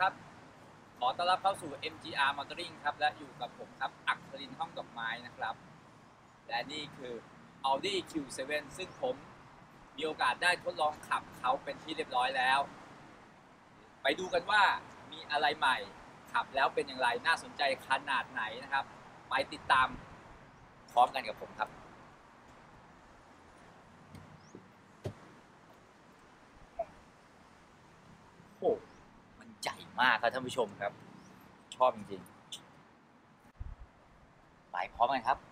ครับขอต้อนรับเข้าสู่ MGR Motoring ครับและอยู่กับผมครับอัครินทร์ห้องดอกไม้นะครับและนี่คือ Audi Q7 ซึ่งผมมีโอกาสได้ทดลองขับเขาเป็นที่เรียบร้อยแล้วไปดูกันว่ามีอะไรใหม่ขับแล้วเป็นอย่างไรน่าสนใจขนาดไหนนะครับไปติดตามพร้อมกันกับผมครับโอ้มันใหญ่มากครับท่านผู้ชมครับชอบจริงๆไปพร้อมกันครับ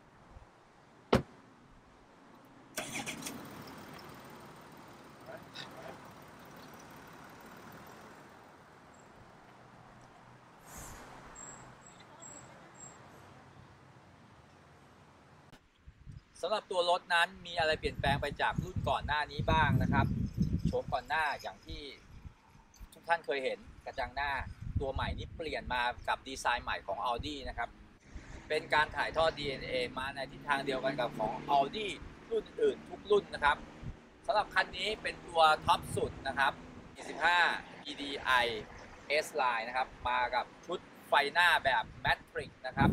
สำหรับตัวรถนั้นมีอะไรเปลี่ยนแปลงไปจากรุ่นก่อนหน้านี้บ้างนะครับโฉมก่อนหน้าอย่างที่ทุกท่านเคยเห็นกระจังหน้าตัวใหม่นี้เปลี่ยนมากับดีไซน์ใหม่ของ Audi นะครับเป็นการถ่ายทอด DNA มาในทิศทางเดียวกันกับของ Audi รุ่นอื่นทุกรุ่นนะครับสำหรับคันนี้เป็นตัวท็อปสุดนะครับ45 EDI S Line นะครับมากับชุดไฟหน้าแบบ Matrix นะครับ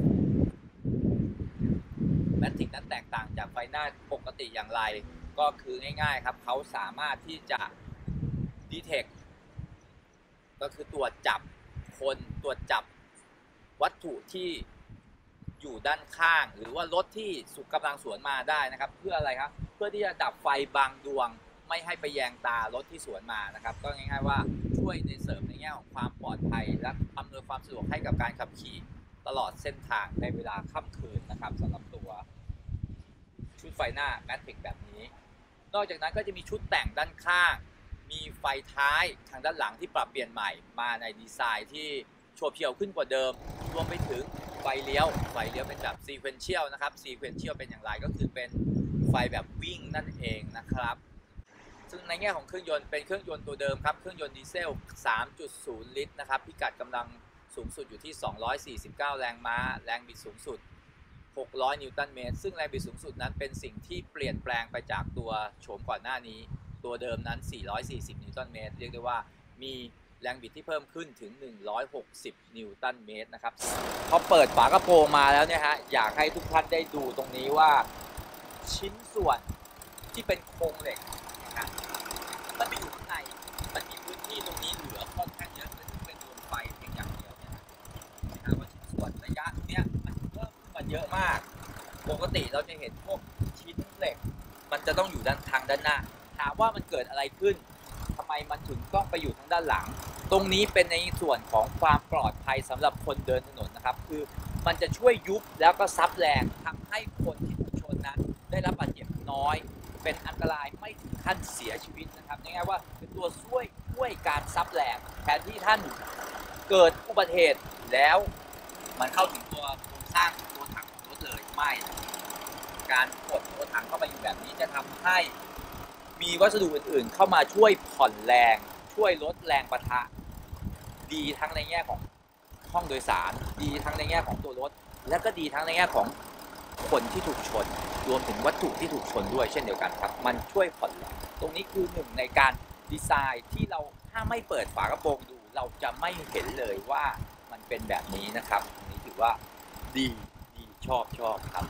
แมทริกนั้นแตกต่างจากไฟหน้าปกติอย่างไรก็คือง่ายๆครับเขาสามารถที่จะ detect ก็คือตรวจจับคนตรวจจับวัตถุที่อยู่ด้านข้างหรือว่ารถที่สุกำลังสวนมาได้นะครับเพื่ออะไรครับเพื่อที่จะดับไฟบางดวงไม่ให้ไปแยงตารถที่สวนมานะครับก็ง่ายๆว่าช่วยในเสริมในแง่ของความปลอดภัยและอำนวยความสะดวกให้กับการขับขี่ตลอดเส้นทางในเวลาค่ำคืนนะครับสำหรับตัวชุดไฟหน้าแมทริกแบบนี้นอกจากนั้นก็จะมีชุดแต่งด้านข้างมีไฟท้ายทางด้านหลังที่ปรับเปลี่ยนใหม่มาในดีไซน์ที่โฉบเฉี่ยวขึ้นกว่าเดิมรวมไปถึงไฟเลี้ยวเป็นแบบ sequential นะครับ sequential เป็นอย่างไรก็คือเป็นไฟแบบวิ่งนั่นเองนะครับซึ่งในแง่ของเครื่องยนต์เป็นเครื่องยนต์ตัวเดิมครับเครื่องยนต์ดีเซล 3.0 ลิตรนะครับพิกัดกำลังสูงสุดอยู่ที่ 249 แรงม้าแรงบิดสูงสุด 600 นิวตันเมตรซึ่งแรงบิดสูงสุดนั้นเป็นสิ่งที่เปลี่ยนแปลงไปจากตัวโฉมก่อนหน้านี้ตัวเดิมนั้น 440 นิวตันเมตรเรียกได้ว่ามีแรงบิดที่เพิ่มขึ้นถึง 160 นิวตันเมตรนะครับพอเปิดฝากระโปรงมาแล้วเนี่ยฮะอยากให้ทุกท่านได้ดูตรงนี้ว่าชิ้นส่วนที่เป็นโครงเหล็กนะฮะมันไปอยู่ข้างในมันมีพื้นที่ตรงนี้เหลือค่อนข้างเยอะเลยที่เป็นดวงไฟเพียงอย่างเดียวเนี่ยนะว่าชิ้นส่วนระยะเนี้ยมันเพิ่มขึ้นมาเยอะมากปกติเราจะเห็นพวกชิ้นเหล็กมันจะต้องอยู่ด้านหน้าถามว่ามันเกิดอะไรขึ้นทำไมมันถึงต้องไปอยู่ทางด้านหลังตรงนี้เป็นในส่วนของความปลอดภัยสำหรับคนเดินถนนนะครับคือมันจะช่วยยุบแล้วก็ซับแรงทำให้คนที่ถูกชนนั้นได้รับบาดเจ็บน้อยเป็นอันตรายไม่ถึงขั้นเสียชีวิตนะครับง่ายๆว่าเป็นตัวช่วยการซับแรงแทนที่ท่านเกิดอุบัติเหตุแล้วมันเข้าถึงตัวโครงสร้างตัวถังของรถเลยไม่การกดตัวถังเข้าไปอยู่แบบนี้จะทำให้มีวัสดุอื่นๆเข้ามาช่วยผ่อนแรงช่วยลดแรงปะทะดีทั้งในแง่ของห้องโดยสารดีทั้งในแง่ของตัวรถและก็ดีทั้งในแง่ของคนที่ถูกชนรวมถึงวัตถุที่ถูกชนด้วยเช่นเดียวกันครับมันช่วยผ่อนแรงตรงนี้คือหนึ่งในการดีไซน์ที่เราถ้าไม่เปิดฝากระโปรงดูเราจะไม่เห็นเลยว่ามันเป็นแบบนี้นะครับตรงนี้ถือว่าดีชอบครับ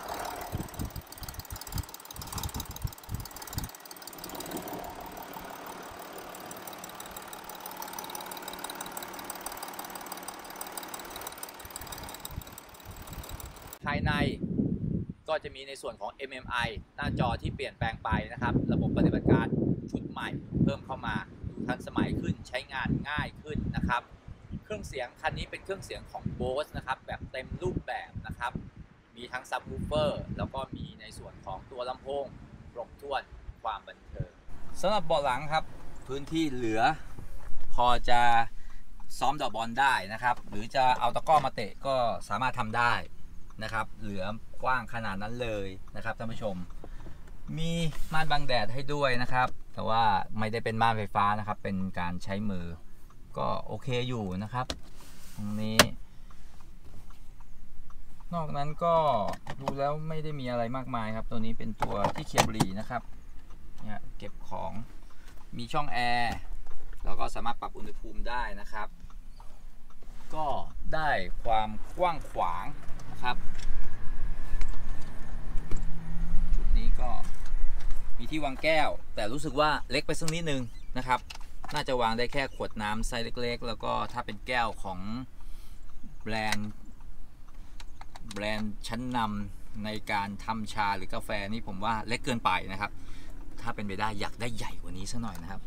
ภายในก็จะมีในส่วนของ MMI หน้าจอที่เปลี่ยนแปลงไปนะครับระบบปฏิบัติการชุดใหม่เพิ่มเข้ามาดูทันสมัยขึ้นใช้งานง่ายขึ้นนะครับเครื่องเสียงคันนี้เป็นเครื่องเสียงของ Bose นะครับแบบเต็มรูปแบบนะครับมีทั้งซับวูฟเฟอร์แล้วก็มีในส่วนของตัวลำโพงครบถ้วนความบันเทิงสำหรับเบาะหลังครับพื้นที่เหลือพอจะซ้อมเดาะบอลได้นะครับหรือจะเอาตะกร้อมาเตะก็สามารถทำได้นะครับเหลือกว้างขนาดนั้นเลยนะครับท่านผู้ชมมีม่านบังแดดให้ด้วยนะครับแต่ว่าไม่ได้เป็นม่านไฟฟ้านะครับเป็นการใช้มือก็โอเคอยู่นะครับตรงนี้นอกนั้นก็ดูแล้วไม่ได้มีอะไรมากมายครับตัวนี้เป็นตัวที่เคลียร์บุหรี่นะครับเนี่ยเก็บของมีช่องแอร์เราก็สามารถปรับอุณหภูมิได้นะครับ ก็ได้ความกว้างขวางนะครับชุดนี้ก็มีที่วางแก้วแต่รู้สึกว่าเล็กไปสักนิดนึงนะครับน่าจะวางได้แค่ขวดน้ำไซส์เล็กๆแล้วก็ถ้าเป็นแก้วของแบรนด์ชั้นนำในการทำชาหรือกาแฟนี่ผมว่าเล็กเกินไปนะครับถ้าเป็นไปได้อยากได้ใหญ่กว่านี้สักหน่อยนะครับ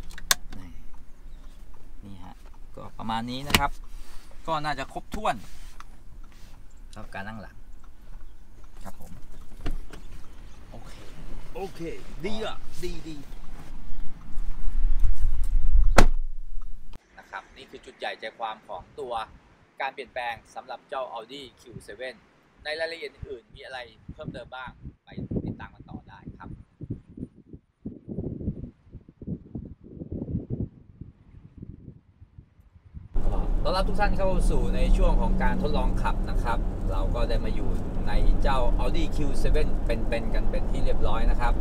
นี่ฮะก็ประมาณนี้นะครับก็น่าจะครบถ้วนสำหรับการนั่งหลังครับผมโอเคดีอ่ะดีนะครับนี่คือจุดใหญ่ใจความของตัวการเปลี่ยนแปลงสำหรับเจ้า Audi Q7 ในรายละเอียดอื่นมีอะไรเพิ่มเติมบ้างไปติดตามกันต่อได้ครับต้อนรับทุกท่านเข้าสู่ในช่วงของการทดลองขับนะครับเราก็ได้มาอยู่ในเจ้า Audi Q7 เป็นกันเป็นที่เรียบร้อยนะครับ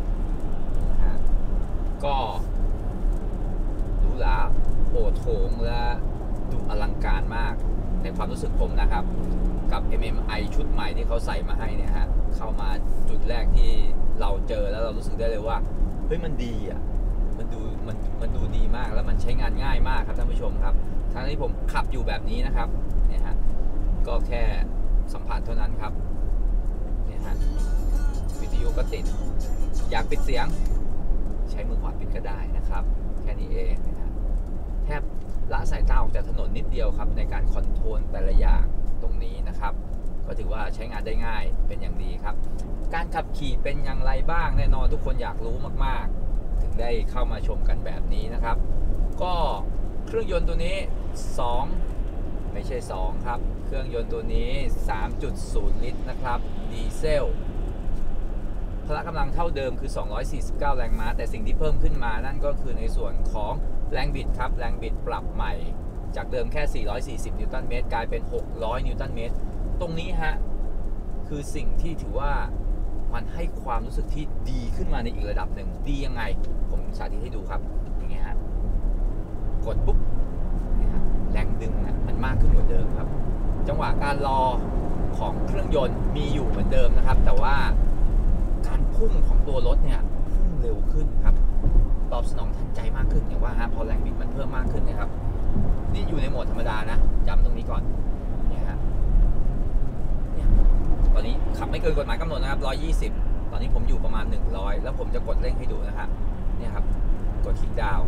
ก็หรูหราโอโถงและดูอลังการมากในความรู้สึกผมนะครับกับ MMI ชุดใหม่ที่เขาใส่มาให้เนี่ยฮะเข้ามาจุดแรกที่เราเจอแล้วเรารู้สึกได้เลยว่าเฮ้ยมันดีอ่ะมันดูดีมากแล้วมันใช้งานง่ายมากครับท่านผู้ชมครับทั้งที่ผมขับอยู่แบบนี้นะครับเนี่ยฮะก็แค่สัมผัสเท่านั้นครับเนี่ยฮะวิทยุก็ติดอยากปิดเสียงใช้มือขวาปิดก็ได้นะครับแค่นี้เองนะฮะแทบละสายตาออกจากถนนนิดเดียวครับในการคอนโทรลแต่ละอย่างตรงนี้นะครับก็ถือว่าใช้งานได้ง่ายเป็นอย่างดีครับการขับขี่เป็นอย่างไรบ้างแน่นอนทุกคนอยากรู้มากๆถึงได้เข้ามาชมกันแบบนี้นะครับก็เครื่องยนต์ตัวนี้2ไม่ใช่2ครับเครื่องยนต์ตัวนี้ 3.0 ลิตรนะครับดีเซลพละกำลังเท่าเดิมคือ249แรงม้าแต่สิ่งที่เพิ่มขึ้นมานั่นก็คือในส่วนของแรงบิดครับแรงบิดปรับใหม่จากเดิมแค่440นิวตันเมตรกลายเป็น600นิวตันเมตรตรงนี้ฮะคือสิ่งที่ถือว่ามันให้ความรู้สึกที่ดีขึ้นมาในอีกระดับหนึ่งดียังไงผมสาธิตให้ดูครับอย่างเงี้ยฮะกดปุ๊บแรงดึงมันมากขึ้นกว่าเดิมครับจังหวะการรอของเครื่องยนต์มีอยู่เหมือนเดิมนะครับแต่ว่าการพุ่งของตัวรถเนี่ยพุ่งเร็วขึ้นครับตอบสนองทันใจมากขึ้นอย่างว่าฮะพอแรงบิดมันเพิ่มมากขึ้นนะครับนี่อยู่ในโหมดธรรมดานะย้ำตรงนี้ก่อนเนี่ยฮะเนี่ยตอนนี้ขับไม่เกินกฎหมายกำหนดนะครับ120ตอนนี้ผมอยู่ประมาณ100แล้วผมจะกดเร่งให้ดูนะฮะเนี่ยครับกดคลิกดาวน์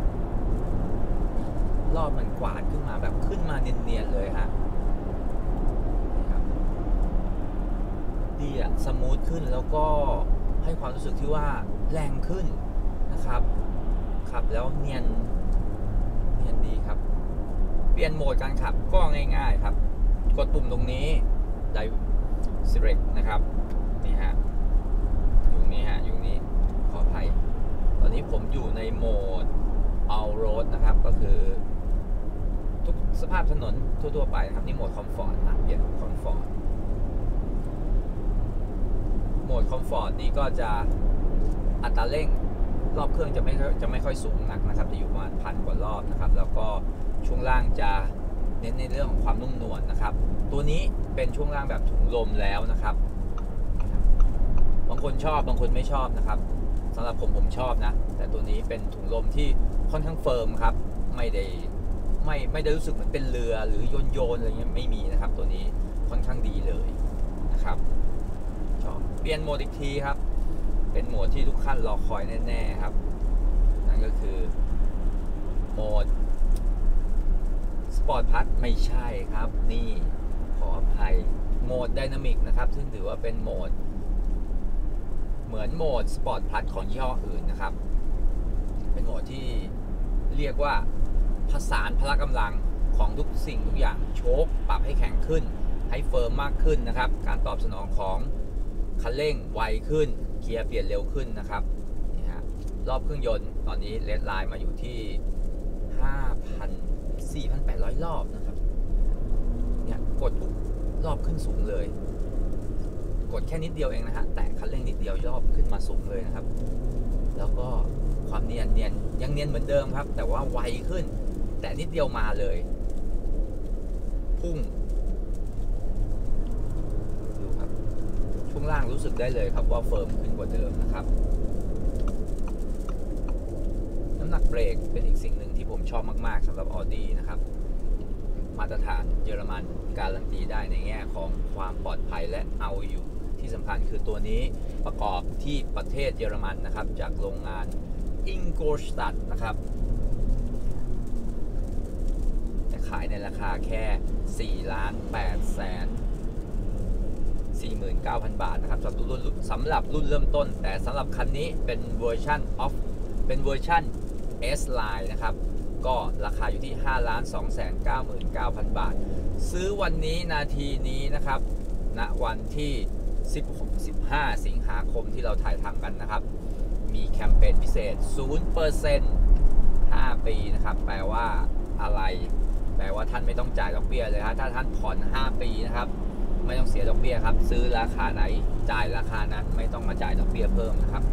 รอบมันกวาดขึ้นมาแบบขึ้นมาเนียนๆเลยฮะนี่ครับดีอะสมูทขึ้นแล้วก็ให้ความรู้สึกที่ว่าแรงขึ้นนะครับขับแล้วเนียนดีครับเปลี่ยนโหมดการขับก็ง่ายๆครับกดปุ่มตรงนี้ Direct นะครับนี่ฮะอยู่นี้ฮะอยู่นี้ขออภัยตอนนี้ผมอยู่ในโหมด All Road นะครับก็คือทุกสภาพถนนทั่วๆไปนะครับนี่โหมดคอมฟอร์ตเปลี่ยนคอมฟอร์ตโหมดคอมฟอร์ตนี่ก็จะอัตราเร่งรอบเครื่องจะไม่ค่อยสูงนักนะครับจะอยู่ประมาณ1,000 กว่ารอบนะครับแล้วก็ช่วงล่างจะเน้นในเรื่องของความนุ่มนวลนะครับตัวนี้เป็นช่วงล่างแบบถุงลมแล้วนะครับบางคนชอบบางคนไม่ชอบนะครับสำหรับผมชอบนะแต่ตัวนี้เป็นถุงลมที่ค่อนข้างเฟิร์มครับไม่ได้รู้สึกเหมือนเป็นเรือหรือโยนอะไรเงี้ยไม่มีนะครับตัวนี้ค่อนข้างดีเลยนะครับชอบเปลี่ยนโหมดอีกทีครับเป็นโหมดที่ทุกท่านรอคอยแน่ๆครับนั่นก็คือโหมดสปอร์ตพัทไม่ใช่ครับนี่ขออภัยโหมดไดนามิกนะครับซึ่งถือว่าเป็นโหมดเหมือนโหมดสปอร์ตพัทของยี่ห้ออื่นนะครับเป็นโหมดที่เรียกว่าผสานพละกำลังของทุกสิ่งทุกอย่างโชคปรับให้แข็งขึ้นให้เฟิร์มมากขึ้นนะครับการตอบสนองของคันเร่งไวขึ้นเกียร์เปลี่ยนเร็วขึ้นนะครับนี่ฮะรอบเครื่องยนต์ตอนนี้เลดไลน์มาอยู่ที่ 4,800 รอบนะครับเนี่ยกดปุ๊บรอบขึ้นสูงเลยกดแค่นิดเดียวเองนะฮะแต่คันเร่งนิดเดียวรอบขึ้นมาสูงเลยนะครับแล้วก็คความเนียนยังเนียนเหมือนเดิมครับแต่ว่าไวขึ้นแต่นิดเดียวมาเลยพุ่งดูครับช่วงล่างรู้สึกได้เลยครับว่าเฟิร์มขึ้นกว่าเดิมนะครับน้ำหนักเบรกเป็นอีกสิ่งหนึ่งที่ผมชอบมากๆสำหรับ Audi นะครับมาตรฐานเยอรมันการันตีได้ในแง่ของความปลอดภัยและเอาอยู่ที่สำคัญคือตัวนี้ประกอบที่ประเทศเยอรมันนะครับจากโรงงานอิงโกลสตัดนะครับแต่ขายในราคาแค่ 4,849,000 บาทนะครับสำหรับรุ่นเริ่มต้นแต่สำหรับคันนี้เป็นเวอร์ชันS Line นะครับก็ราคาอยู่ที่ 5,299,000 บาทซื้อวันนี้นาทีนี้นะครับณวันที่15 สิงหาคมที่เราถ่ายทำกันนะครับมีแคมเปญพิเศษ 0% 5 ปีนะครับแปลว่าอะไรแปลว่าท่านไม่ต้องจ่ายดอกเบี้ยเลยครับถ้าท่านผ่อน5 ปีนะครับไม่ต้องเสียดอกเบี้ยครับซื้อราคาไหนจ่ายราคานั้นไม่ต้องมาจ่ายดอกเบี้ยเพิ่มนะครับ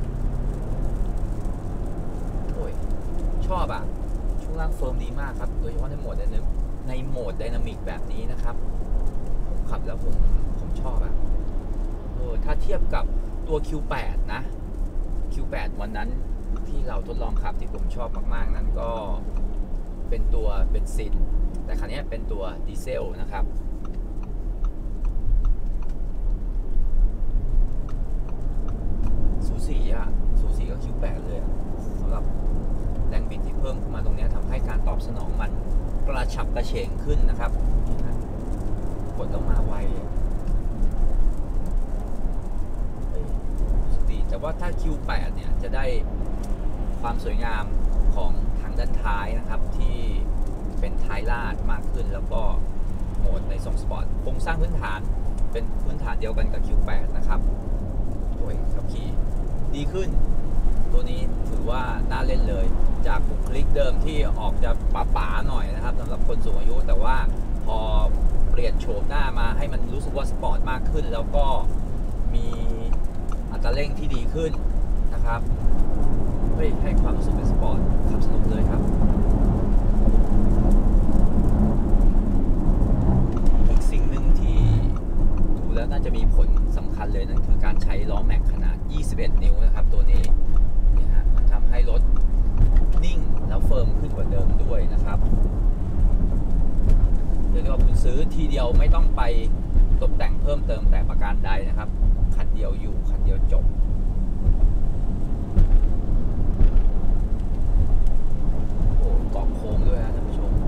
โอ้ยชอบอ่ะช่วงล่างเฟิร์มดีมากครับโดยเฉพาะในโหมดไดนามิกแบบนี้นะครับผมขับแล้วผมชอบอ่ะถ้าเทียบกับตัว Q8 นะ Q8 วันนั้นที่เราทดลองขับที่ผมชอบมากๆนั่นก็เป็นตัวเบนซินแต่คันนี้เป็นตัวดีเซลนะครับสูสีกับ Q8 เลยสำหรับแรงบิดที่เพิ่มขึ้นมาตรงนี้ทำให้การตอบสนองมันกระฉับกระเฉงขึ้นนะครับกดแล้วมาไวดีแต่ว่าถ้า Q8 เนี่ยจะได้ความสวยงามของทางด้านท้ายนะครับที่เป็นท้ายลาดมากขึ้นแล้วก็โหมดในทรงสปอร์ตโครงสร้างพื้นฐานเป็นพื้นฐานเดียวกันกับ Q8 นะครับโอ้ยขับขี่ดีขึ้นตัวนี้ถือว่าน่าเล่นเลยจากบุคลิกเดิมที่ออกจะป๋าๆหน่อยนะครับสำหรับคนสูงอายุแต่ว่าพอเปลี่ยนโฉมหน้ามาให้มันรู้สึกว่าสปอร์ตมากขึ้นแล้วก็มีอัตราเร่งที่ดีขึ้นนะครับให้ความรู้สึกเป็นสปอร์ตขับสนุกเลยครับอีกสิ่งหนึ่งที่ดูแล้วน่าจะมีผลสำคัญเลยนั่นคือการใช้ล้อแม็กขนาด21 นิ้วนะครับตัวนี้เนี่ยฮะมันทำให้รถนิ่งแล้วเฟิร์มขึ้นกว่าเดิมด้วยนะครับเรียกว่าคุณซื้อทีเดียวไม่ต้องไปตกแต่งเพิ่มเติมแต่ประการใดนะครับคันเดียวอยู่คันเดียวจบโอ้เกาะโค้งด้วยนะท่านผู้ชม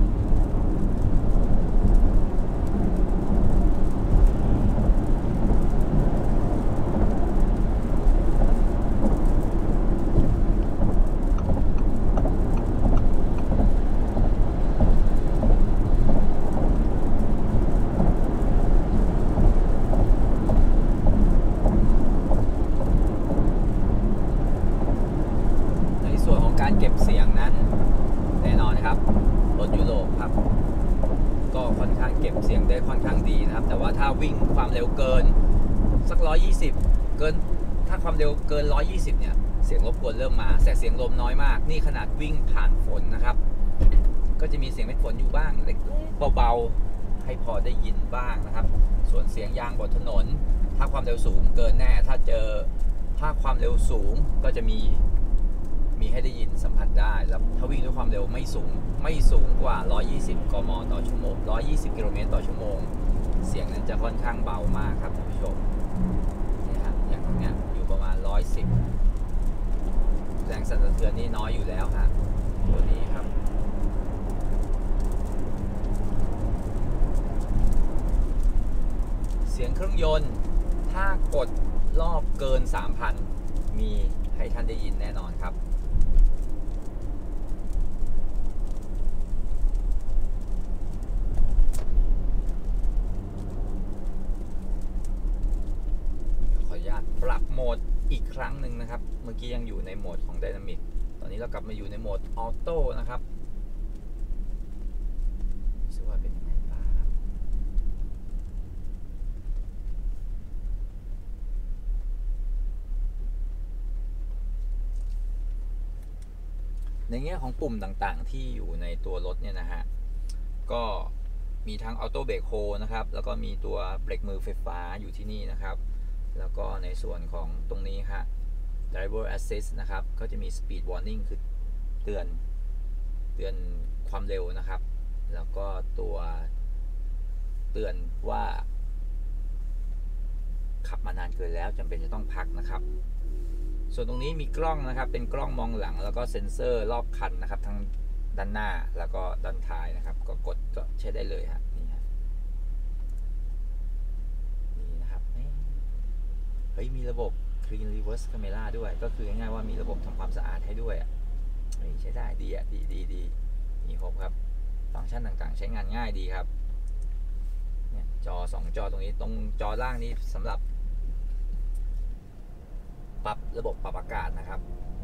การเก็บเสียงนั้นแน่นอนครับรถยุโรปครับก็ค่อนข้างเก็บเสียงได้ค่อนข้างดีนะครับแต่ว่าถ้าวิ่งความเร็วเกินสัก120เกินถ้าความเร็วเกิน120เนี่ยเสียงรบกวนเริ่มมาแต่เสียงลมน้อยมากนี่ขนาดวิ่งผ่านฝนนะครับก็จะมีเสียงเม็ดฝนอยู่บ้างเล็กเบาๆให้พอได้ยินบ้างนะครับส่วนเสียงยางบนถนนถ้าความเร็วสูงเกินแน่ถ้าความเร็วสูงก็จะมีให้ได้ยินสัมผัสได้แล้วถ้าวิ่งด้วยความเร็วไม่สูงกว่า120 กม.ต่อชั่วโมง120 กิโลเมตรต่อชั่วโมงเสียงนั้นจะค่อนข้างเบามากครับท่านผู้ชมนี่ฮะอย่างตรงเนี้ยอยู่ประมาณ110แรงสั่นสะเทือนนี่น้อยอยู่แล้วฮะตัวนี้ครับเสียงเครื่องยนต์ถ้ากดรอบเกิน 3,000 มีให้ท่านได้ยินแน่นอนครับปรับโหมดอีกครั้งหนึ่งนะครับเมื่อกี้ยังอยู่ในโหมดของไดนามิกตอนนี้เรากลับมาอยู่ในโหมดออโต้นะครับรู้สึกว่าเป็นยังไงบ้างในแง่ของปุ่มต่างๆที่อยู่ในตัวรถเนี่ยนะฮะก็มีทั้งออโต้เบรกโฮนะครับแล้วก็มีตัวเบรกมือไฟฟ้าอยู่ที่นี่นะครับแล้วก็ในส่วนของตรงนี้ฮะ driver assist นะครับก็จะมี speed warning คือเตือนความเร็วนะครับแล้วก็ตัวเตือนว่าขับมานานเกินแล้วจำเป็นจะต้องพักนะครับส่วนตรงนี้มีกล้องนะครับเป็นกล้องมองหลังแล้วก็เซ็นเซอร์รอบคันนะครับทั้งด้านหน้าแล้วก็ด้านท้ายนะครับก็กดก็ใช้ได้เลยฮะนี่ฮะนี่นะครับเฮ้ยมีระบบ Clean Reverse Camera ด้วยก็คือง่ายๆว่ามีระบบทำความสะอาดให้ด้วยใช้ได้ดีดีมีครบครับฟังก์ชันต่างๆใช้งานง่ายดีครับเนี่ยจอ2จอตรงนี้ตรงจอล่างนี้สำหรับปรับระบบปรับอากาศนะครับ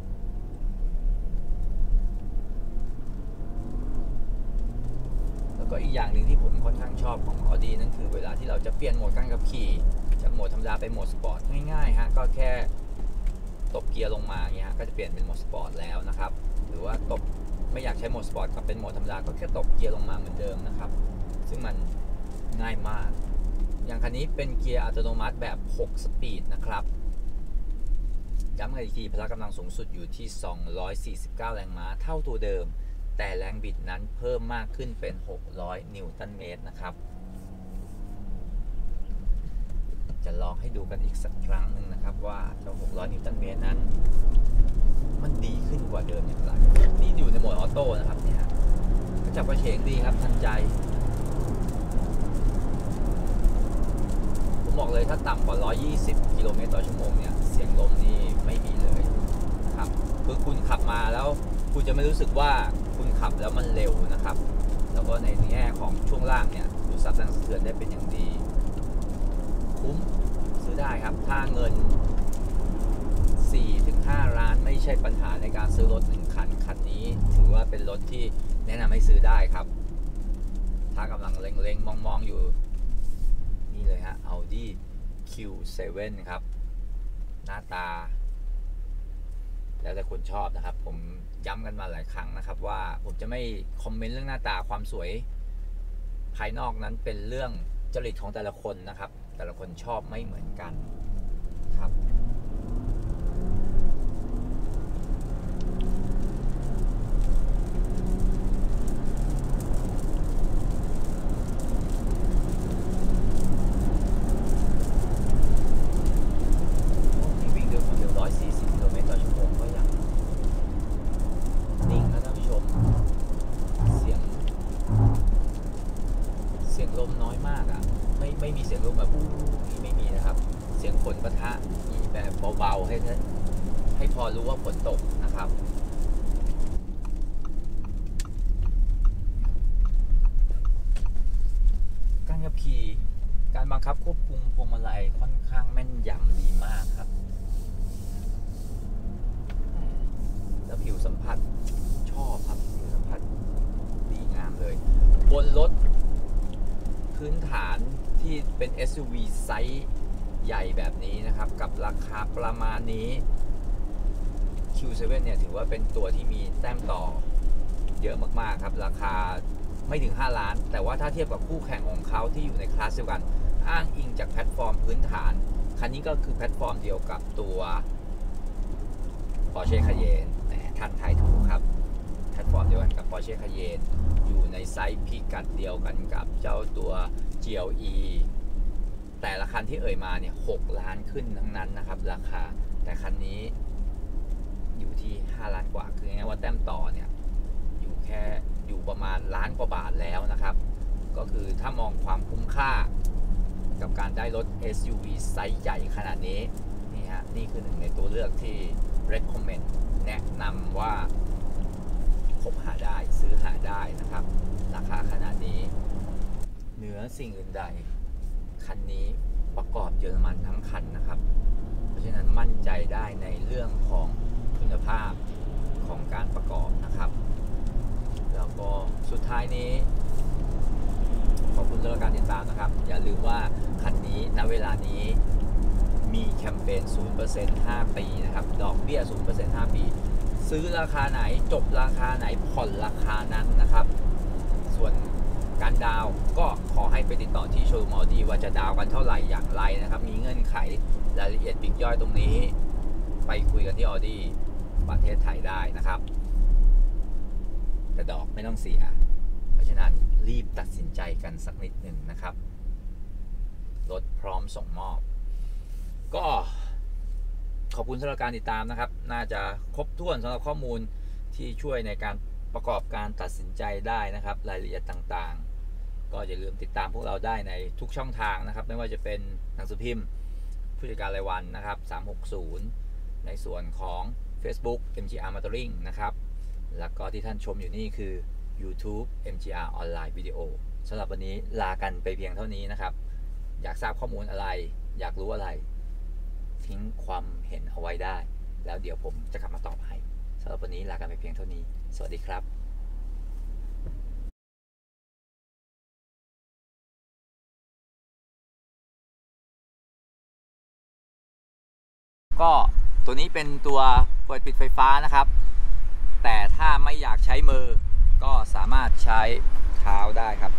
แล้วก็อีกอย่างหนึ่งที่ผมค่อนข้างชอบของ Audi นั่นคือเวลาที่เราจะเปลี่ยนโหมดการขับขี่จากโหมดธรรมดาไปโหมดสปอร์ตง่ายๆฮะก็แค่ตบเกียร์ลงมาอย่างเงี้ยก็จะเปลี่ยนเป็นโหมดสปอร์ตแล้วนะครับหรือว่าตบไม่อยากใช้โหมดสปอร์ตกับเป็นโหมดธรรมดาก็แค่ตบเกียร์ลงมาเหมือนเดิมนะครับซึ่งมันง่ายมากอย่างคันนี้เป็นเกียร์อัตโนมัติแบบ6สปีดนะครับย้ำกันอีกทีพละกำลังสูงสุดอยู่ที่249แรงม้าเท่าตัวเดิมแต่แรงบิดนั้นเพิ่มมากขึ้นเป็น600นิวตันเมตรนะครับจะลองให้ดูกันอีกสักครั้งหนึ่งนะครับว่าเจ้า600นิวตันเมตรนั้นมันดีขึ้นกว่าเดิมอย่างไรนี่อยู่ในโหมดออโต้นะครับเนี่ยกระจับกระเฉงดีครับทันใจผมบอกเลยถ้าต่ำกว่า120กิโลเมตรต่อชั่วโมงเนี่ยเสียงลมนี่ไม่มีเลยครับคือคุณขับมาแล้วคุณจะไม่รู้สึกว่าคุณขับแล้วมันเร็วนะครับแล้วก็ในแง่ของช่วงล่างเนี่ยดูดซับแรงสะเทือนได้เป็นอย่างดีคุ้มซื้อได้ครับถ้าเงิน 4-5 ล้านไม่ใช่ปัญหาในการซื้อรถ1คันนี้ถือว่าเป็นรถที่แนะนำให้ซื้อได้ครับถ้ากำลังเล็งๆมองๆอยู่นี่เลยฮะ Audi Q7 ครับหน้าตาแล้วแต่คนชอบนะครับผมย้ำกันมาหลายครั้งนะครับว่าผมจะไม่คอมเมนต์เรื่องหน้าตาความสวยภายนอกนั้นเป็นเรื่องจริตของแต่ละคนนะครับแต่ละคนชอบไม่เหมือนกันครับวิ่งด้วยความเร็ว140กิโลเมตรต่อชั่วโมงก็ยังนิ่งนะท่านผู้ชมเสียงลมน้อยมากอ่ะไม่มีเสียงลมแบบอู้ไม่มีนะครับเสียงฝนปะทะมีแบบเบาๆให้พอรู้ว่าฝนตกนะครับการขับขี่การบังคับควบคุมพวงมาลัยค่อนข้างแม่นยำดีมากครับแล้วผิวสัมผัสชอบครับผิวสัมผัสดีงามเลยบนรถพื้นฐานที่เป็น SUV ไซส์ใหญ่แบบนี้นะครับกับราคาประมาณนี้ Q7 เนี่ยถือว่าเป็นตัวที่มีแต้มต่อเยอะมากๆครับราคาไม่ถึง5ล้านแต่ว่าถ้าเทียบกับคู่แข่งของเขาที่อยู่ในคลาสเดียวกันอ้างอิงจากแพลตฟอร์มพื้นฐานคันนี้ก็คือแพลตฟอร์มเดียวกับตัว Porsche Cayenne ท่านทายถูกครับแพลตฟอร์มเดียวกันกับ Porsche Cayenne อยู่ในไซส์พิกัดเดียวกันกับเจ้าตัว GLE แต่ละคันที่เอ่ยมาเนี่ย6ล้านขึ้นทั้งนั้นนะครับราคาแต่คันนี้อยู่ที่5ล้านกว่าคือง่ายว่าแต้มต่อเนี่ยอยู่ประมาณล้านกว่าบาทแล้วนะครับก็คือถ้ามองความคุ้มค่ากับการได้รถ SUV ไซส์ใหญ่ขนาดนี้นี่ฮะนี่คือหนึ่งในตัวเลือกที่ recommend แนะนำว่าพบหาได้ซื้อหาได้นะครับราคาขนาดนี้เหนือสิ่งอื่นใดคันนี้ประกอบเยอรมันทั้งคันนะครับเพราะฉะนั้นมั่นใจได้ในเรื่องของคุณภาพของการประกอบนะครับแล้วก็สุดท้ายนี้ขอบคุณสำหรับการติดตามนะครับอย่าลืมว่าคันนี้ณเวลานี้มีแคมเปญ 0% 5 ปีนะครับดอกเบี้ย 0% 5 ปีซื้อราคาไหนจบราคาไหนผ่อนราคานั้นนะครับส่วนการดาวก็ขอให้ไปติดต่อที่โชว์รูมออดี้ว่าจะดาวกันเท่าไหร่อย่างไรนะครับมีเงื่อนไขรายละเอียดปลีกย่อยตรงนี้ไปคุยกันที่ออดี้ประเทศไทยได้นะครับแต่ดอกไม่ต้องเสียเพราะฉะนั้นรีบตัดสินใจกันสักนิดหนึ่งนะครับรถพร้อมส่งมอบก็ขอบคุณสำหรับการติดตามนะครับน่าจะครบถ้วนสำหรับข้อมูลที่ช่วยในการประกอบการตัดสินใจได้นะครับรายละเอียดต่างๆก็อย่าลืมติดตามพวกเราได้ในทุกช่องทางนะครับไม่ว่าจะเป็นหนังสือพิมพ์ผู้จัดการรายวันนะครับ360ในส่วนของ Facebook MGR Motoring นะครับแล้วก็ที่ท่านชมอยู่นี่คือ YouTube MGR Online Video สำหรับวันนี้ลากันไปเพียงเท่านี้นะครับอยากทราบข้อมูลอะไรอยากรู้อะไรทิ้งความเห็นเอาไว้ได้แล้วเดี๋ยวผมจะกลับมาตอบให้สำหรับวันนี้ลากันไปเพียงเท่านี้สวัสดีครับก็ตัวนี้เป็นตัวเปิดปิดไฟฟ้านะครับแต่ถ้าไม่อยากใช้มือก็สามารถใช้เท้าได้ครับ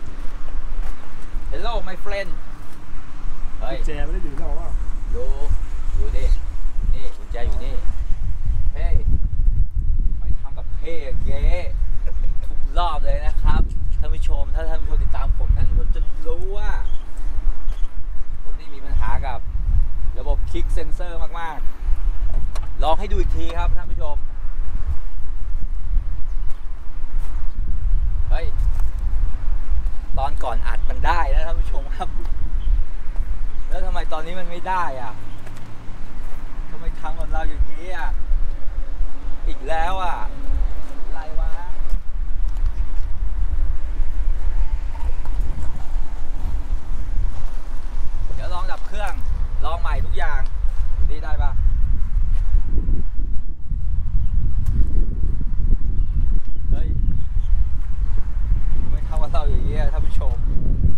Hello my friend เฮ้ยแจไม่ได้อยู่ที่เราว่าอยู่ดินี่กุญแจอยู่นี่เฮ้ยไปทำกับเพ่เก๋ทุกรอบเลยนะครับท่านผู้ชมถ้าท่านผู้ชมติดตามผมท่านผู้ชมจะรู้ว่าผมนี่มีปัญหากับระบบคลิกเซนเซอร์มากๆลองให้ดูอีกทีครับท่านผู้ชมเฮ้ยตอนก่อนอัดมันได้นะท่านผู้ชมครับแล้วทำไมตอนนี้มันไม่ได้อ่ะทำไมทำกับเราอย่างนี้อ่ะอีกแล้วอ่ะอะไรวะเดี๋ยวลองดับเครื่องลองใหม่ทุกอย่างดูนี่ได้ปะเฮ้ยไม่ทำกับเราอย่างนี้ท่านผู้ชม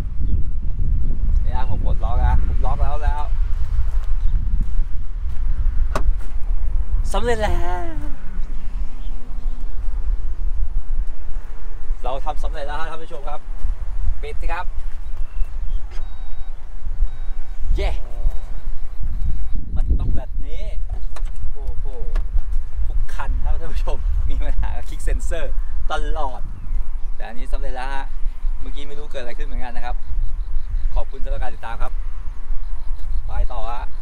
เนี่ยผมกดล็อกนะผมล็อกแล้วสำเร็จแล้วเราทำสำเร็จแล้วครับท่านผู้ชมครับปิดสิครับเย้มันต้องแบบนี้โอ้โหทุกคันครับท่านผู้ชมมีปัญหาคลิกเซนเซอร์ตลอดแต่อันนี้สำเร็จแล้วฮะเมื่อกี้ไม่รู้เกิดอะไรขึ้นเหมือนกันนะครับขอบคุณสำหรับการติดตามครับไปต่อฮะ